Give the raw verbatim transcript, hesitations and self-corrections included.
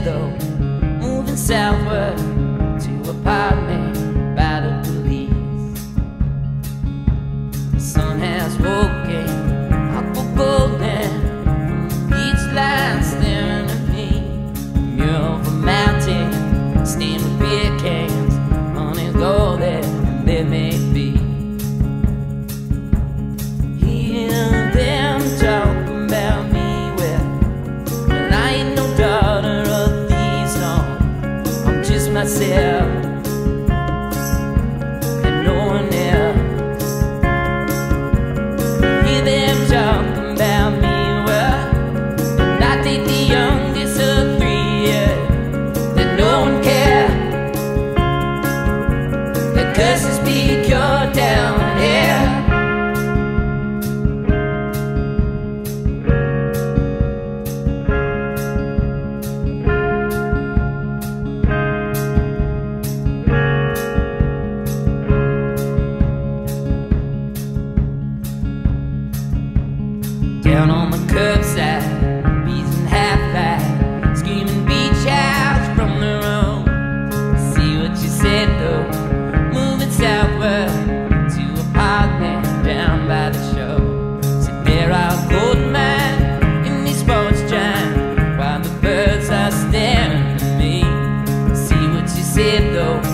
though, moving southward to a apartment by the police. The sun has woken, aqua golden, beach line staring at me. Mural of a mountain, stained with beer cans, honey golden, and they may be. Hear them talking about me, well, and I ain't no daughter of these, no, I'm just myself and no one else. Hear them talking about me, well, and I take the youngest of three, yeah, that no one cares. The curses speak your down here. Down on the curbside, bees in half-light, screaming beach house from the road. See what you said though, moving southward to a apartment down by the shore. So there are gold mines in these sports giant, while the birds are staring at me. See what you said though,